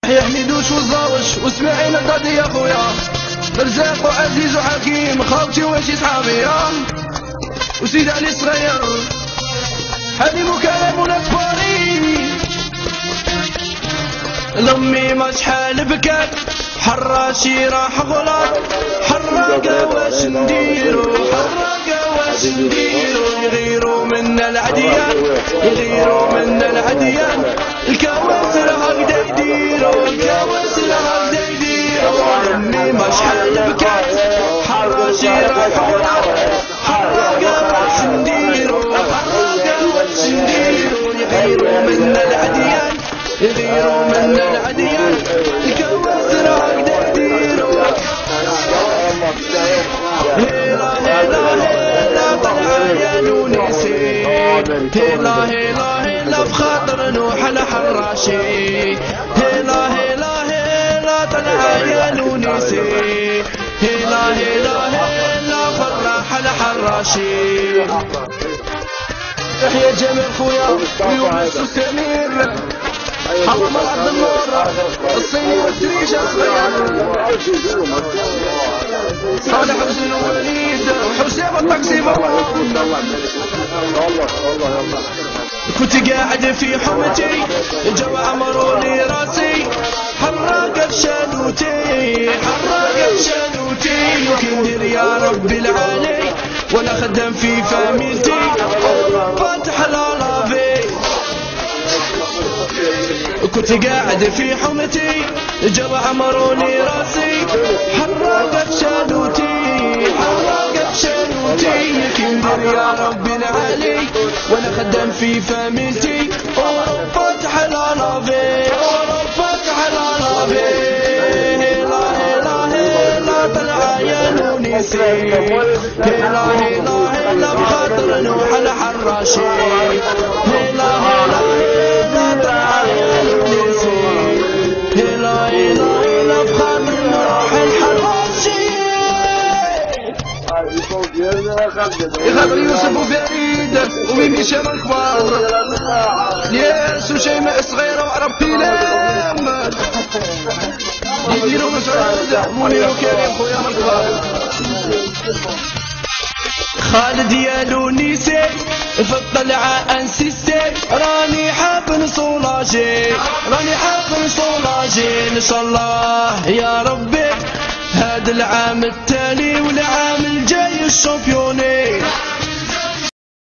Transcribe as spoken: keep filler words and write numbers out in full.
يا حميدوش وزاوش واسماعيل القاضي يا خويا، رزاق وعزيز وحكيم خاوتي وشي صحابي، وسيد علي صغير حليم وكلام ونكباري. لامي ما شحال بكات حراشي راح غلط، حراقة واش نديرو، حراقة واش نديرو. يغيروا منا العديان، يغيروا منا العديان، الكواسر هكدا يديروا، الكواسر هكدا يديروا. لامي ما شحال بكات حراشي راح غلط، حراقة واش نديرو، حراقة واش نديرو. يغيروا منا العديان، يغيروا منا العديان، الكواسر هكدا يديروا. هيلا هيلا هيلا طلع يا نونسي، هيلا هيلا هيلا بخاطر نوح الحراشي. هيلا هيلا هيلا طلع يا نونسي، هيلا هيلا هيلا فرح الحراشي. يحيى جميل خويا ويونس وسمير، حرم الارض النور الصين والدريشه صغير، صالح حسين ووليد وحسين الطقسيمه. كنت قاعد في حومتي الجو عمروني راسي، حراقه بشانوتي، حراقه بشانوتي. وكندير يا ربي العالي وانا خدام في فاميلتي، فاتح الالافي. كنت قاعد في حومتي الجو عمروني راسي، حراقة بشانوتي، حراقة بشانوتي. كندير يا ربي العالي وانا خدام في فاميلتي، ورب فتح الالافي، ورب فتح الالافي. هيلا هيلا هيلا طلع يا نونسي، هيلا هيلا هيلا بخاطر نوح الحراشي. هيلا هيلا هيلا طلع يا نونسي، هيلا هيلا هيلا بخاطر نوح الحراشي. يخاطر يوسف وفريد وميمي شام الكبار، الياس وشيماء صغيرة وعرب كلام، يديروا مسعود منير وكريم خويا من الكبار. خالد يا لونيسي في الطلعة انسيسي، راني حاب صولاجي، راني حاب صولاجي. ان شاء الله يا ربي هذا العام التالي والعام الجاي الشامبيوني.